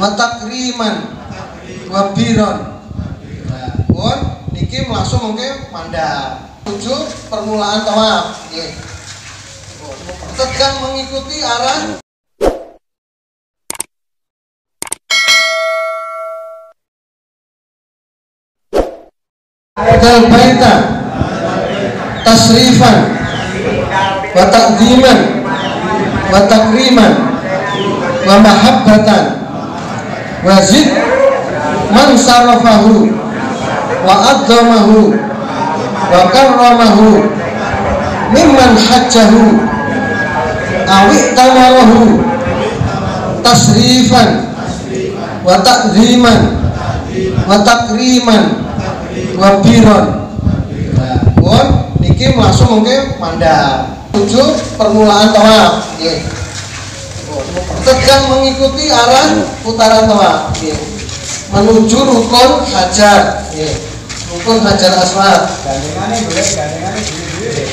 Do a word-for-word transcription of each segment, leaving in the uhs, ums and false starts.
wa takriman wa biron. Nah, pun niki langsung mungkin mandap. Tujuh permulaan tawaf. Nggih. Tegang mengikuti arah Dal baita tasrifan wa taqdiman wa takriman wa mahabbatan wa zid man sarafahu wa adzamahu wa karramahu mimman hajjahu awi tamarahu tasrifan wa taqdiman wa takriman wabiron. Nah, pun niki langsung mungkin mandap. Tujuh permulaan tawaf. Nggih. Tegang mengikuti arah putaran tawaf. Nggih. Menuju rukun hajar. Nggih. Rukun hajar aswad. Gandengane boleh, gandengane dhewe-dhewe.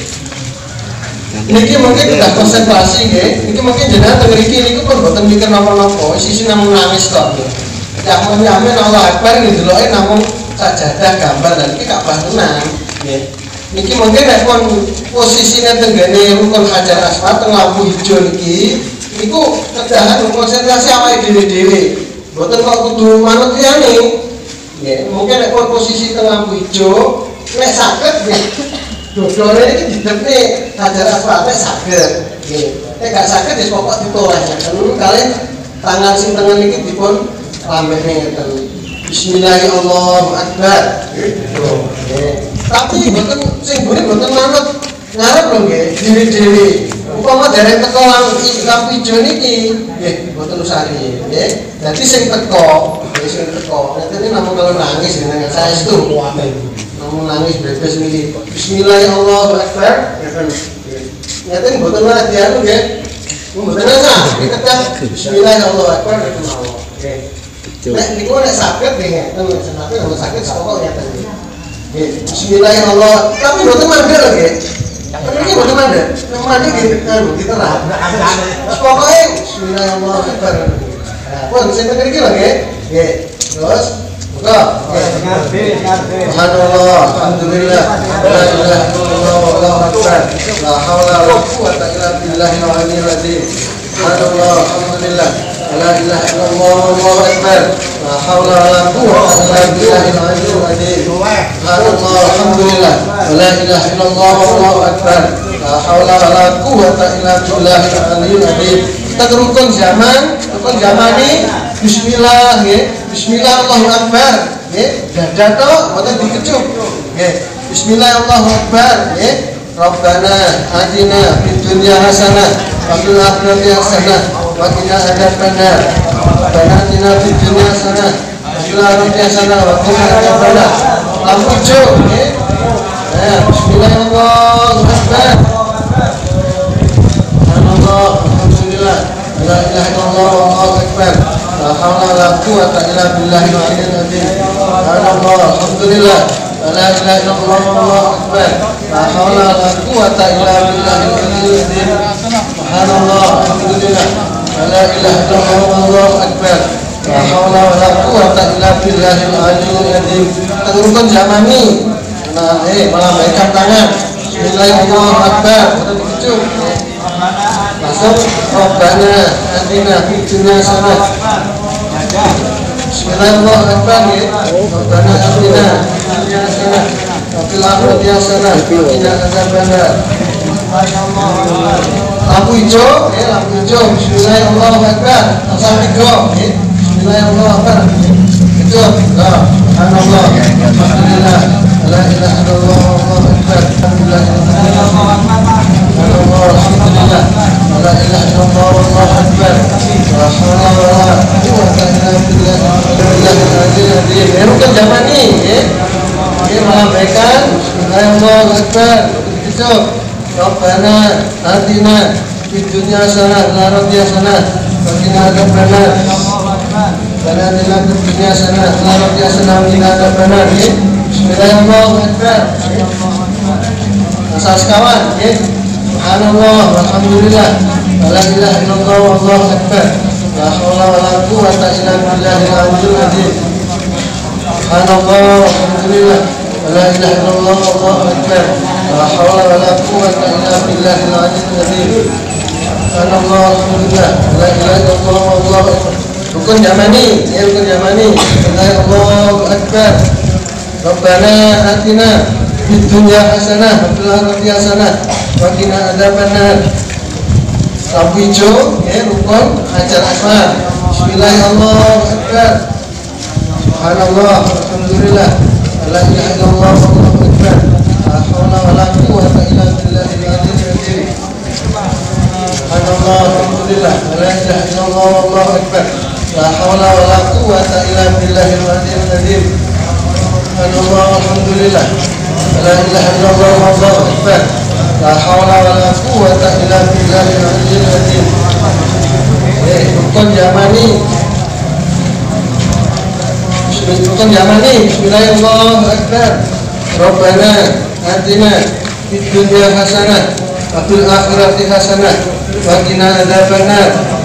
Niki mungkin udah konsentrasi nggih. Niki mungkin jenengan teng mriki niku pun boten mikir napa-napa, sisi namung nangis tok nggih. Yang menyamin Allah Akbar ndeloke namung sajadah gambar dan ini Ka'bah tenang. Nggih. Niki mungkin nek pun posisine tenggene rukun hajar aswad teng lampu hijau niki niku kedahan konsentrasi awake dhewe-dhewe. Mboten kok kudu manut liyane. Nggih, mungkin nek pun posisi teng lampu hijau nek saged nggih. Dodone iki didepne hajar aswad nek saged. Nggih. Nek gak saged wis pokok ditolehken kalih tangan sing tengen niki dipun lambene ngeten. Bismillahirrahmanirrahim. Gitu. Tapi mboten sing buri mboten manut ngarep lho nggih, dhewe-dhewe. Upama dereng teko lampu ijo niki, nggih mboten usari, nggih. Dadi sing teko, nggih sing teko. Nek namung kalau nangis jenengan saestu. Namung nangis bebas niki. Bismillahirrahmanirrahim. Ngeten mboten ora dianu nggih. Mboten ana, kita Bismillahirrahmanirrahim mawon. Nggih. Nek niku nek saged nggih ngeten, nek nek saged pokok ngeten. Nggih, bismillahirrahmanirrahim. Tapi mboten mandek lho nggih. Niki mboten mandek. Nek mandek nggih anu diterang. Pokoke bismillahirrahmanirrahim. Nah, pun sing mriki lho nggih. Nggih. Terus buka. Ngerti, ngerti. Subhanallah, alhamdulillah, la ilaha illallah wallahu akbar. La haula wala quwwata illa billahil aliyyil azim. Subhanallah, alhamdulillah. La ilaha illallah wallahu akbar. La haula wala quwwata illa billahil aliyyil azim. Subhanallah alhamdulillah. La ilaha illallah wallahu akbar. La haula wala quwwata illa billahil aliyyil azim. Kita ke rukun zaman, rukun zamani bismillah nggih. Bismillah Allahu akbar nggih. Dada tok mboten dikecup nggih. Bismillah Allahu akbar nggih. Rabbana atina fid dunya hasanah wa fil akhirati hasanah wa qina adzabannar. Rabbana atina fid dunya hasanah wa fil akhirati hasanah wa qina adzabannar. Lampu hijau nggih. Nah, bismillahirrahmanirrahim. Subhanallah, alhamdulillah, la ilaha illallah wallahu akbar. La haula wala quwwata illa billahil aliyyil azim. Subhanallah, alhamdulillah, la ilaha illallah wallahu akbar. La haula wala quwwata illa billahil aliyyil azim. Subhanallah, alhamdulillah, la ilaha illallah wallahu akbar. La haula wala quwwata illa billahil aliyyil azim. Rukun zamani. Nah, eh malah baikkan tangan. Bismillahirrahmanirrahim. Udah dikecup. Langsung Rabbana atina fid dunya hasanah. Bismillahirrahmanirrahim. Rabbana atina fid dunya hasanah wa fil akhirati hasanah wa qina adzabannar. Lampu hijau, eh lampu hijau. Bismillahirrahmanirrahim. Langsung tiga, eh. Bismillahirrahmanirrahim. Kecup. Nah, subhanallah. Alhamdulillah. La ilaha illallah wallahu akbar. Alhamdulillah. Subhanallah. Alhamdulillah. La ilaha illallah wallahu akbar. La haula wala quwwata illa billahil aliyyil azim. Rukun zamani, nggih. Nggih melambaikan Allahu akbar. Kecup. Rabbana atina fid dunya hasanah wa fil akhirati hasanah wa qina adzabannar. Rabbana atina fid dunya hasanah wa fil akhirati hasanah wa qina adzabannar. Bismillahirrahmanirrahim. Asal sekawan, nggih. Subhanallah, walhamdulillah, la ilaha illallah wallahu akbar. La haula wala quwwata illa billahil aliyyil azim. Subhanallah, alhamdulillah, la ilaha illallah, wallahu akbar. La haula wala quwwata illa billahil aliyyil azim. Subhanallah, alhamdulillah, la ilaha illallah, wallahu akbar. Rukun yamani, ya rukun yamani. Allahu akbar. Rabbana atina fid dunya hasanah wa fil akhirati hasanah wa qina adzabannar. Lampu hijau, ya, rukun hajar aswad. Bismillahirrahmanirrahim. Subhanallah, alhamdulillah, la ilaha illallah, wallahu akbar. La haula wala quwwata illa billahil aliyyil azim. Subhanallah, alhamdulillah, la ilaha illallah, wallahu akbar. La haula wala quwwata illa billahil aliyyil azim. Subhanallah, alhamdulillah, la ilaha illallah, wallahu akbar. La haula wala quwwata illa billahil aliyyil azim. Eh, rukun yamani. Rukun yamani. Bismillahirrahmanirrahim. Akbar. Rabbana atina fid dunya hasanah wa fil akhirati hasanah wa qina adzabannar.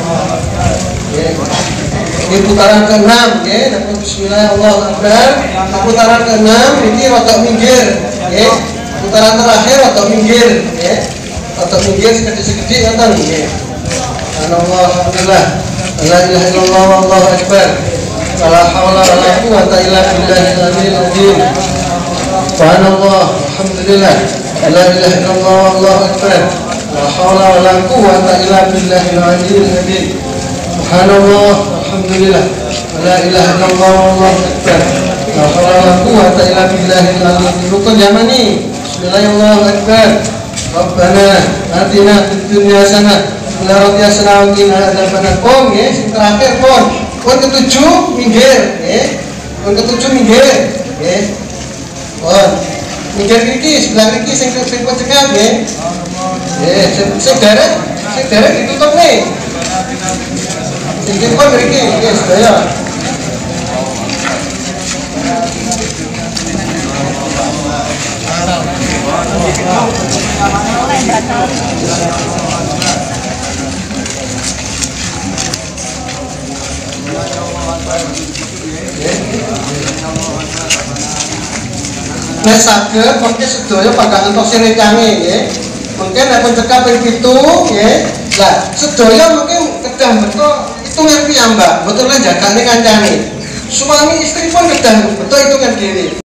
Ini putaran keenam, ya. Bismillahirrahmanirrahim. Putaran keenam ini rotok minggir, ya. Putaran terakhir atau minggir, ya, atau minggir sekecil-sekecil atau ya. Alhamdulillah, la ilaha illallah, wallahu akbar. La haula wala quwwata illa billahil aliyyil azim. Subhanallah, alhamdulillah, la ilaha illallah, wallahu akbar. La haula wala quwwata illa billahil aliyyil azim. Subhanallah, alhamdulillah, la ilaha illallah, wallahu akbar. La haula wala quwwata illa billahil aliyyil azim. Rukun yamani. Bismillahirrahmanirrahim. Rabbana atina fid dunya hasanah wa fil akhirati hasanah wa qina adzabannar. Pon, ya, sing terakhir pon. Pon ketujuh minggir, ya. Pon ketujuh minggir, ya. Pon. Minggir iki sebelah iki sing sing pon cekap, ya. Ya, sing derek, sing derek ditutup nih. Sing pon mriki, ya, sedaya. Nek saged mungkin sedaya pada entuk sirecange, nggih. Mungkin nek pencekap ping pitu, nggih. Lah, sedaya mungkin kedah beto hitungan piyambak, mboten lan jagane kancane. Suami istri pun kedah beto hitungan dhewe.